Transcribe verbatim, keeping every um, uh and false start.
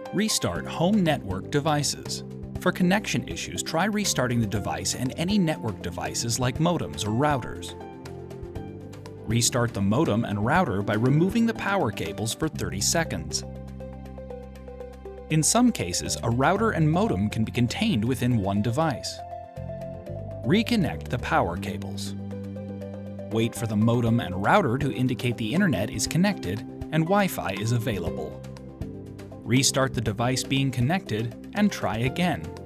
Restart home network devices. For connection issues, try restarting the device and any network devices like modems or routers. Restart the modem and router by removing the power cables for thirty seconds. In some cases, a router and modem can be contained within one device. Reconnect the power cables. Wait for the modem and router to indicate the internet is connected and Wi-Fi is available. Restart the device being connected and try again.